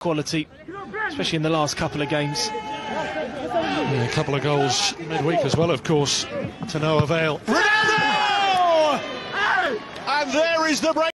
quality, especially in the last couple of games. Yeah, a couple of goals midweek as well, of course, to no avail. Ronaldo! And there is the break.